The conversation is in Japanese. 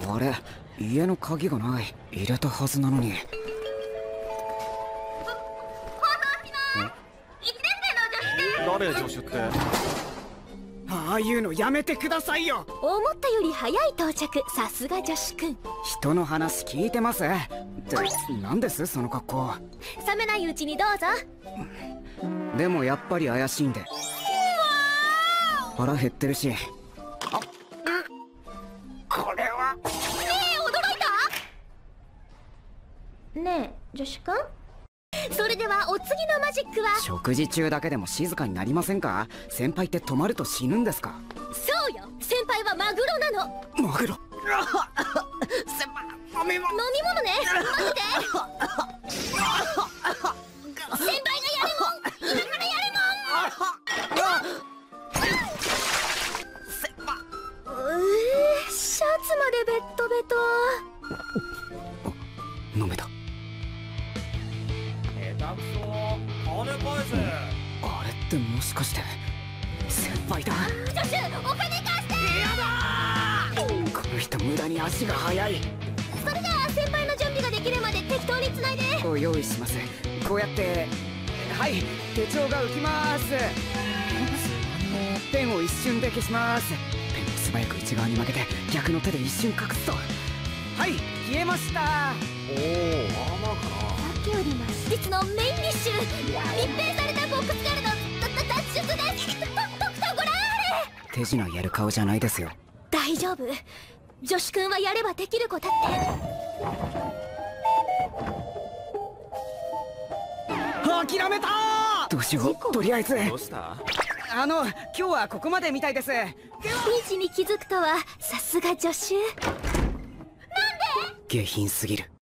あれ、家の鍵がない。入れたはずなのに。 誰助手って。 ああいうのやめてくださいよ。 思ったより早い到着。さすが女子くん。 人の話聞いてます？って何ですその格好。 冷めないうちにどうぞ。 でもやっぱり怪しいんで。腹減ってるし。これは。 驚いた？ねえ女子くん、それではお次のマジックは。 食事中だけでも静かになりませんか？先輩って止まると死ぬんですか？ そうよ、先輩はマグロなの。 マグロ。先輩、飲み物。 飲み物ね。待って先輩がやるもん、今からやるもん。シャツまでベットベト。 飲めた。 下手くそ、金返せ。 あれってもしかして先輩だ。 助手、お金貸して。 やだこの人無駄に足が速い。 それじゃあ先輩の準備ができるまで適当につないで。 ご用意します。こうやって。はい、手帳が浮きます。ペンを一瞬で消します。ペンを素早く内側に曲げて逆の手で一瞬隠すと。はい、消えました。 おお、まあまあかな。 さっきよりマシ。実のメインディッシュ、密閉されたボックスからの脱出です。とくとご覧あれ。 手品やる顔じゃないですよ。 大丈夫、女子くんはやればできる子だって。 諦めたー。どうしよう。とりあえずどうした？ 今日はここまでみたいです。 ピンチに気づくとはさすが助手。 下品すぎる。